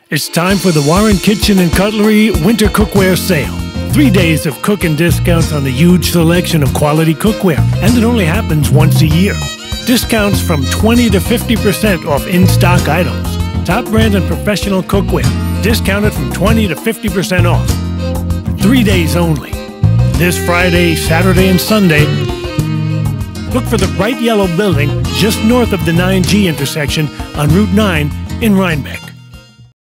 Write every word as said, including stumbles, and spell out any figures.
It's time for the Warren Kitchen and Cutlery Winter Cookware Sale. Three days of cooking discounts on a huge selection of quality cookware, and it only happens once a year. Discounts from twenty to fifty percent off in-stock items. Top brand and professional cookware, discounted from twenty to fifty percent off. Three days only. This Friday, Saturday, and Sunday. Look for the bright yellow building just north of the nine G intersection on Route nine in Rhinebeck.